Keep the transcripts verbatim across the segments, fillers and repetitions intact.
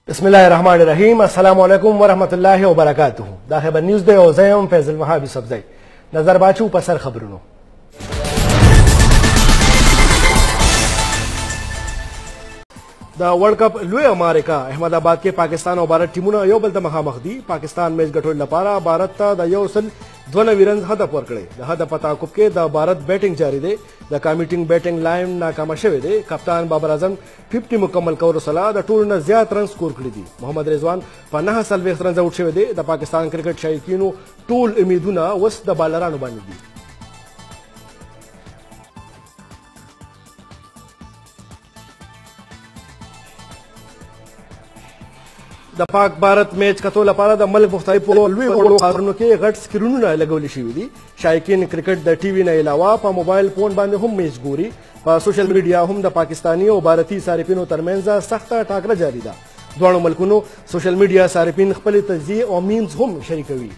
बिस्मिल्लाहिर्रहमानिर्रहीम अस्सलाम वालेकुम वरहमतुल्लाहि वबरकातुहू दा खबर न्यूज़ दे او زیم فیضل وهابي سبزی نظر باچو پسر خبرونو د ورلد کپ لوی امریکا احمد آباد کې پاکستان او بھارت ټیمونه یو بل ته مخامخ دي پاکستان میچ ګټلو لپاره بھارت ته د یو سل دوه نوي رنز هدف ورکړی د هدف په تعقب کې د بھارت بیټینګ جاری دی د کامیټینګ بیټینګ لاین ناکامه شوی دی کپتان بابر اعظم پنځه مکمل کولو سره د ټولو نه زیات رن سکور کړي دي محمد رضوان په نهه څلوېښت رنز آوټ شوی دی د پاکستان کرکټ شایقینو ټول امیدونه اوس د بالرانو باندې دي د پاک بھارت میچ کتو لپاره د ملک مختلفو لوی وړو ښارونو کې غټ سکرینونه لګول شوي دي شایقین کرکټ د ټي وي نه علاوه په موبایل فون باندې هم میچ ګوري په سوشل میډیا هم د پاکستاني او بھارتي صارفینو ترمنځ سخته ټاکره جاری ده دواړو ملکونو سوشل میډیا صارفین خپل تجزیه او میمز هم شریکوي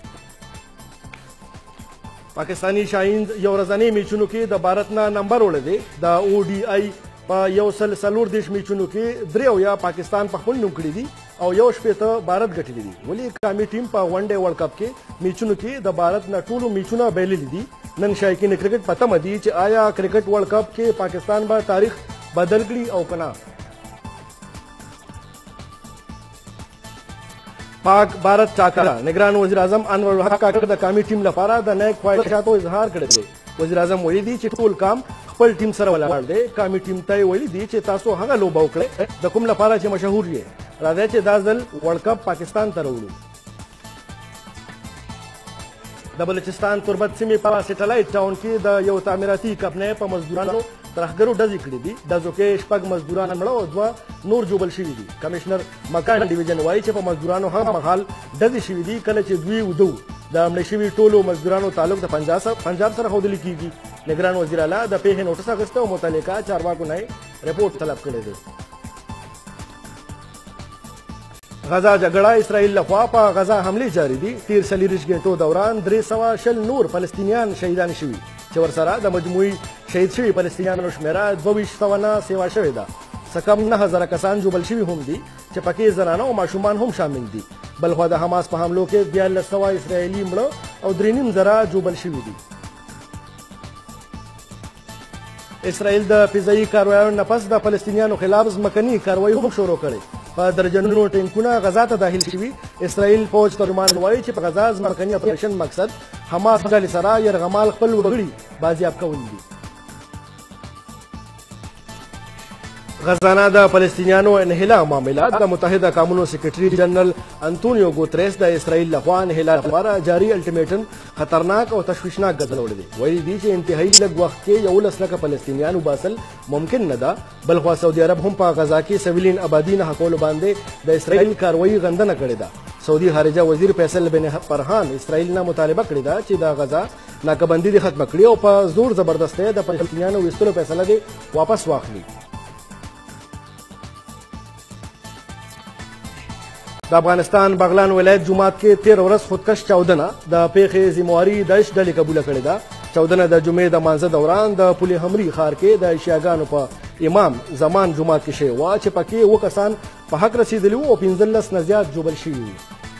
پاکستانی شاهین یو ورځنی میچونو کې د بھارت نه نمبر وړی دی د او ډي آی په یو سل څلور دېرش میچونو کې درې اویا پاکستان په خپل نوم کړي دي او یو شپېته بھارت ګټلي دي ولې قامي ټیم په ون ډے ورلد کپ کې میچونو کې د بھارت نه ټولو میچونه بایللي دي نن شایقین کرکټ په تمه دي چې آیا کرکټ ورلد کپ کې پاکستان به تاریخ بدل کړي او که نه پاک بھارت ټاکره نگران وزیر اعظم انور الحق کاکړ د قامي ټیم لپاره د نیک خواهشاتو اظهار کړی دی وزیر اعظم ویلي دي چې ټول کام خپل ټیم سره ولاړ دی قامي ټیم ته ویلي دي چې تاسو هغه لوبه وکړئ د کوم لپاره چې مشهور یې راځئ چې دا ځل ورلد کپ پاکستان ته راوړو د بلوچستان تربت سیمې په سیټلایټ ټاون کې د یو تعمیراتي کمپنۍ په مزدورانو ترهګرو ډزې کړي دي ډزو کې شپږ مزدوران مړه او دوه نور جوبل شوي دي کمشنر مکان ډیویژن وایي چې په مزدورانو هم مهال ډزې شوي دي کله چې دوی ودو د مړه شوي ټولو مزدورانو تعلق د پنجاب سره ښودل کیږي نگران وزیر اعلی د پیښې نوټس اخیسته او متعلقه چارواکو نه رپورټ طلب کړی دی غزا جګړه اسرائیل لخوا په غزا حملې جاری دي تیر څلېرویشت غنټو دوران درې سوه شل نور فلسطینیان شهیدان شوي چې ورسره د مجموعي شهید شوي فلسطینیانو شمېره دوه ویشت سوه نه سیوا شوې ده څه کم نه زره کسان جوبل شوي هم دي چې پکې زنانه او ماشومان هم شامل دي بلخوا د حماس په حملو کې دیارلس سوه اسرائیلي مړه او درې نیم زره جوبل شوي دي اسرائیل د فضایي کاروایانو نه پس د فلسطینیانو خلاف ځمکني کاروایي هم شروع کړې په درجنونو ټینکونه غزا ته داخل شوي اسرائیل فوج ترجمان وایي چې په غزا ځمکني اپریشن مقصد حماس ډلې سره یرغمال خپل وګړي بازیاب کول دي غزانه د فلسطینیانو انحلا معامله د متحده قومونو سیکرټري جنرال انتونیو ګوتریس د اسرائیل لخوا انحلا لپاره جاري الټیمیټم خطرناک او تشویشناک ګرځولی دی ویلي دي چې انتهایي لږ وخت کې یولس لکه فلسطینیان وباسل ممکن نه ده بلخوا سعودي عرب هم په غزا کې سویلین آبادي نه حقولو باندې د اسرائیل کاروایي غندنه کړې ده سعودي خارجه وزیر فیصل بن فرحان اسرائیل نه مطالبه کړې ده چې د غزا ناکهبندي دې ختمه کړي او په زور زبردستۍ د فلسطینیانو ویستلو فیصله دې واپس واخلي د افغانستان بغلان ولایت جومات کې تیر ورځ خودکش چاودنه د پیښې ذمواري داعش ډلې قبوله کړې ده چاودنه د جمعې د مانځه دوران د پل حمري ښار کې د عشیاګانو په امام زمان جومات کې شوې وه چې پکې اووه کسان په حق رسېدلي وو او پنځلس نه زیات جوبل شوي وو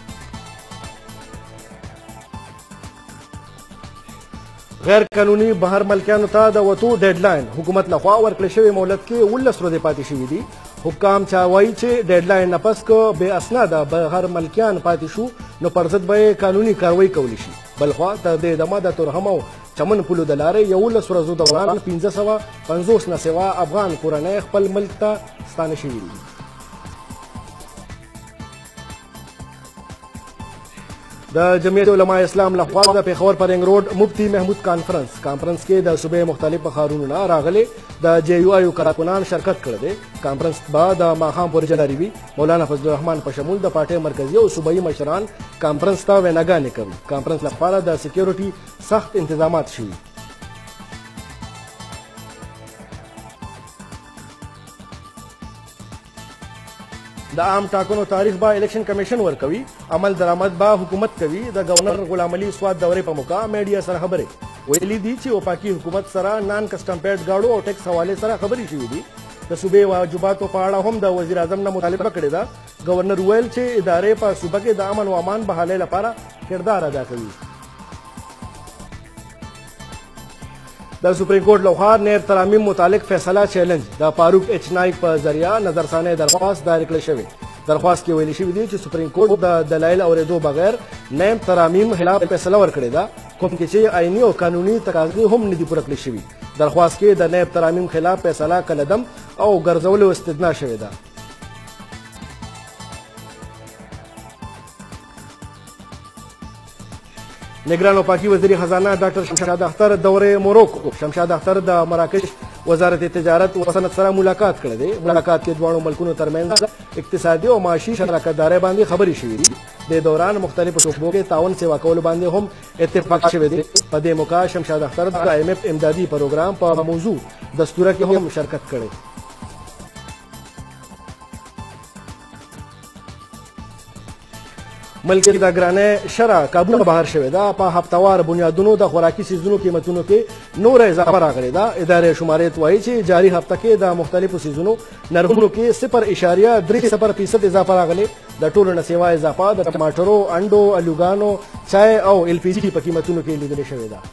غیر قانوني بهر ملکیانو ته د وتو ډیډلاین حکومت لخوا ورکړل شوی مهلت کې اوولس ورځې پاتې شوي دي حکام چا وایي چې ډیډلاین نه پس که بې اسناده بهر ملکیان پاتې شو نو پر ضد به یې قانوني کاروایي کولی شي بلخوا تر دې دمه د تورهم او چمن پلو د لارې یولس ورځو دوران پنځه سوه پنځوس نه سوا افغان کورنۍ خپل ملک ته ستانه شوي دي د جمعیت علماء اسلام لخوا د پېښور په رنګ روډ مفتي محمود کانفرنس کانفرنس کې د صوبې مختلفو ښارونو نه راغلي د جے یو آی کارکنان شرکت کړی دی کانفرنس به د ماښام پورې جاري وي مولانا فضل الرحمن په شمول د پارټۍ مرکزي او صوبایي مشران کانفرنس ته ویناګانې کوي کانفرنس لپاره د سکیورټي سخت انتظامات شوي د عام ټاکنو تاریخ به الیکشن کمیشن ورکوي عمل درآمد به حکومت کوي د گورنر غلام علي سواد دورې په موقع میډیا سره خبرې ویلي دي چې وفاقي حکومت سره نان کسټم پیډ ګاړو او ټیکس حوالې سره خبرې شوي دي د صوبې واجباتو په اړه هم د وزیر اعظم نه مطالبه کړې ده. گورنر ویل چې ادارې په صوبه کې د امن او امان بحالۍ لپاره کردار ادا کوي. د سپریم کورټ لخوا نیر ترامیم متعلق فیصله چیلنج د فاروق ایچ نایک په ذریعه نظرثانه درخواست دایر کړل شوی. درخواست کې ویل شوی دی چې سپریم کورټ د دلایل اوریدو بغیر نیم ترامیم خلاف فیصله ورکړې ده، کوم کې چې آئینی او قانوني تقاضې هم نه دي پوره کړل شوي. درخواست کې د نیم ترامیم خلاف فیصله کلدم او ګرځولو استثنا شوې ده. نگران او پاکی وزیر خزانه ډاکټر شمشاد اختر دوره موروکو. شمشاد اختر د مراکش وزارت تجارت او صنعت سره ملاقات کړی دی. ملاقات کې دواړو ملکونو ترمنځ اقتصادي او معاشي شراکتدارۍ باندې خبرې شوې دي. د دوران مختلفو شعبو کې تعاون سیوا کولو باندې هم اتفاق شوی دی. په دې موقع شمشاد اختر د آی ایم ایف امدادي پروګرام په موضوع دستوره کې هم شرکت کړی. ملک د ګرانه شرع کابو بهر شوې ده. په هفتوار بنیادونو د خوراکي سیزونو قیمتونو کې نور اضافه راغلې ده. ادارې شمارې وایي چې جاري هفته کې د مختلفو سیزونو نرخونو کې صفر اشاریه درې صفر فیصد اضافه راغلې. د ټولو نه سیوا اضافه د ټماټرو، انډو، الوګانو، چای او ال پی جي په قیمتونو کې لیدل شوې ده.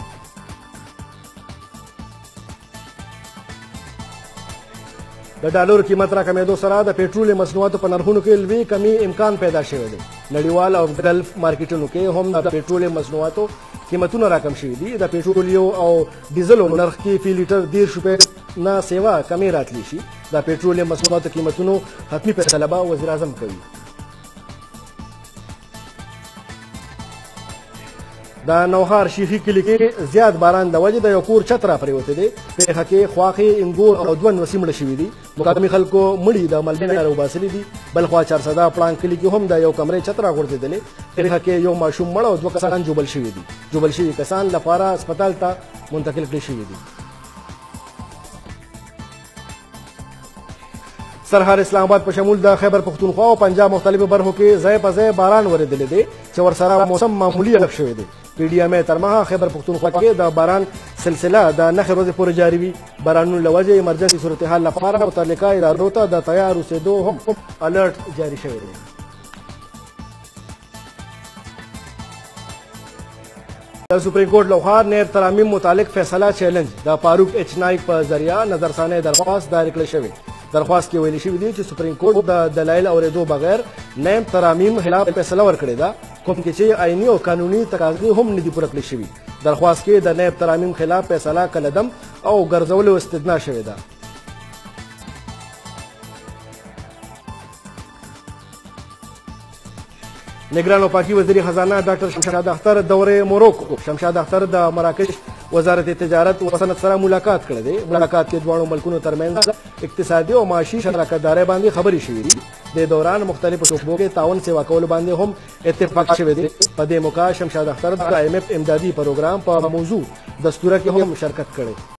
د ډالر قیمت راکمېدو سره د پېټرول مصنوعاتو په نرخونو کې لوی کمی امکان پیدا شوی دی. نړیوال او ګلف مارکیټونو کې هم د پېټرول مصنوعاتو قیمتونه راکم شوي دي. د پېټرول او ډیزلو نرخ کې فی لیټر دېرش روپۍ نه سیوا کمی راتلی شي. د پېټرول مصنوعاتو قیمتونو حتمي فیصله به وزیر اعظم کوي. د نوهار شیخي کلي کې زیات باران د وجې د یو کور چت را پرېوتی دی. پېښه کې خواښې، انګور او دوه نوسي مړه شوي دي. مقامي خلکو مړي د ملبې نه راوباسلي دي. بل خوا چارسده پړانګ کلي کې هم د یو کمرې چت را غورځېدلې. پېښه کې یو ماشوم مړ او دوه کسان جوبل شوي دي. جوبل شوي کسان لپاره هسپتال ته منتقل کړي شوي دي. سرحال اسلام آباد په شمول د خیبر پښتونخوا او پنجاب مختلفو برخو کې ځای په ځای باران ورېدلی دی چې ورسره موسم معمولي الګ شوی دی. پی ډي ایم ای تر مخه خیبر پښتونخوا کې د باران سلسله د نښې ورځې پورې جاري وي. بارانونو له وجې ایمرجنسي صورتحال لپاره متعلقه ادارو ته د تیار اوسېدو هم الرټ جاري شوی دی. د سپریم کورټ لخوا نیر ترامیم متعلق فیصله چیلنج د فاروق ایچ نایک په ذریعه نظرثانه درخواست دایر کړل شوی. درخواست کې ویل شوی دی چې سپریم کورټ د دلایل اوریدو بغیر نیم ترامیم خلاف فیصله ورکړې ده، کوم کې چې آئینی او قانوني تقاضې هم نه دي پوره کړل شوي. درخواست کې د نیم ترامیم خلاف فیصله کلدم او ګرځولو استثنا شوې ده. نگران او پاکی وزیر خزانه ډاکټر شمشاد اختر دوره موروکو. شمشاد اختر د مراکش وزارت تجارت او صنعت سره ملاقات کړی دی. ملاقات کې دواړو ملکونو ترمنځ اقتصادي او معاشي شراکتدارۍ باندې خبرې شوې دي. د دوران مختلفو شعبو کې تعاون سیوا کولو باندې هم اتفاق شوی دی. په دې موقع شمشاد اختر د آی ایم ایف امدادي پروګرام په موضوع دستوره کې هم شرکت کړی.